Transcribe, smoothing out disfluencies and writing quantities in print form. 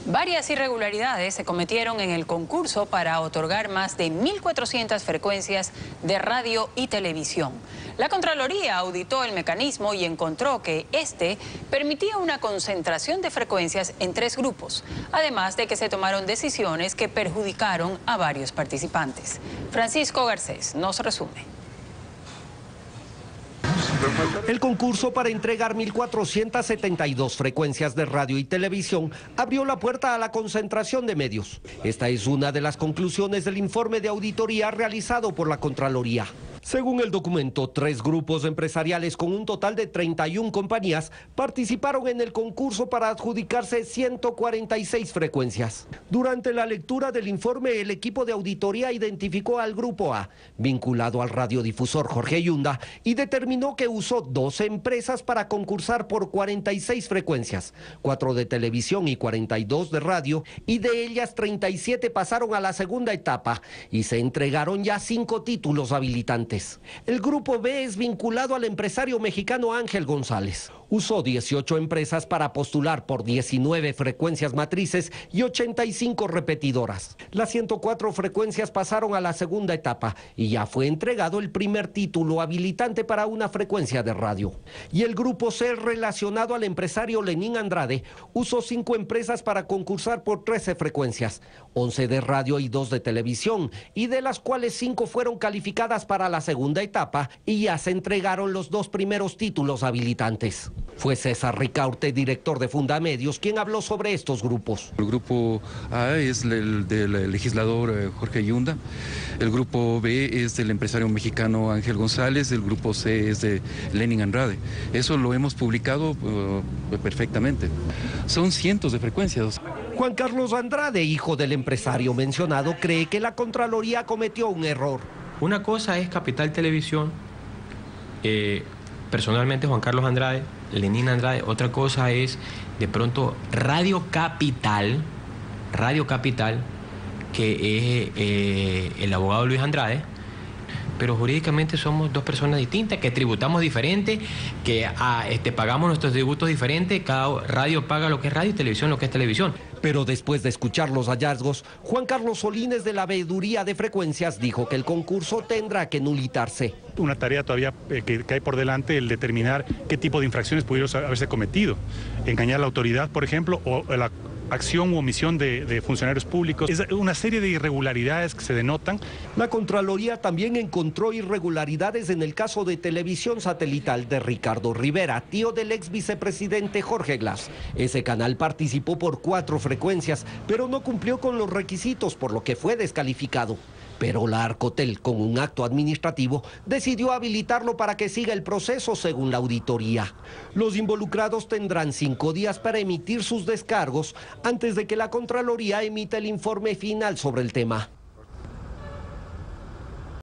Varias irregularidades se cometieron en el concurso para otorgar más de 1.400 frecuencias de radio y televisión. La Contraloría auditó el mecanismo y encontró que este permitía una concentración de frecuencias en 3 grupos, además de que se tomaron decisiones que perjudicaron a varios participantes. Francisco Garcés nos resume. El concurso para entregar 1.472 frecuencias de radio y televisión abrió la puerta a la concentración de medios. Esta es una de las conclusiones del informe de auditoría realizado por la Contraloría. Según el documento, 3 grupos empresariales con un total de 31 compañías participaron en el concurso para adjudicarse 146 frecuencias. Durante la lectura del informe, el equipo de auditoría identificó al Grupo A, vinculado al radiodifusor Jorge Yunda, y determinó que usó 12 empresas para concursar por 46 frecuencias, 4 de televisión y 42 de radio, y de ellas 37 pasaron a la segunda etapa y se entregaron ya 5 títulos habilitantes. El Grupo B es vinculado al empresario mexicano Ángel González. Usó 18 empresas para postular por 19 frecuencias matrices y 85 repetidoras. Las 104 frecuencias pasaron a la segunda etapa y ya fue entregado el primer título habilitante para una frecuencia de radio. Y el Grupo C, relacionado al empresario Lenín Andrade, usó 5 empresas para concursar por 13 frecuencias, 11 de radio y 2 de televisión, y de las cuales 5 fueron calificadas para la segunda etapa y ya se entregaron los 2 primeros títulos habilitantes. Fue César Ricaurte, director de Fundamedios, quien habló sobre estos grupos. El grupo A es el del legislador Jorge Yunda, el grupo B es del empresario mexicano Ángel González, el grupo C es de Lenín Andrade. Eso lo hemos publicado perfectamente. Son cientos de frecuencias. Juan Carlos Andrade, hijo del empresario mencionado, cree que la Contraloría cometió un error. Una cosa es Capital Televisión, personalmente Juan Carlos Andrade, Lenín Andrade. Otra cosa es de pronto Radio Capital, que es el abogado Luis Andrade, pero jurídicamente somos 2 personas distintas, que tributamos diferente, que pagamos nuestros tributos diferentes, cada radio paga lo que es radio y televisión lo que es televisión. Pero después de escuchar los hallazgos, Juan Carlos Solines de la Veeduría de Frecuencias dijo que el concurso tendrá que nulitarse. Una tarea todavía que hay por delante, el determinar qué tipo de infracciones pudieron haberse cometido. Engañar a la autoridad, por ejemplo, o la acción u omisión de funcionarios públicos. Es una serie de irregularidades que se denotan. La Contraloría también encontró irregularidades en el caso de Televisión Satelital de Ricardo Rivera, tío del ex vicepresidente Jorge Glass. Ese canal participó por 4 frecuencias, pero no cumplió con los requisitos, por lo que fue descalificado. Pero la Arcotel, con un acto administrativo, decidió habilitarlo para que siga el proceso según la auditoría. Los involucrados tendrán 5 días para emitir sus descargos antes de que la Contraloría emita el informe final sobre el tema.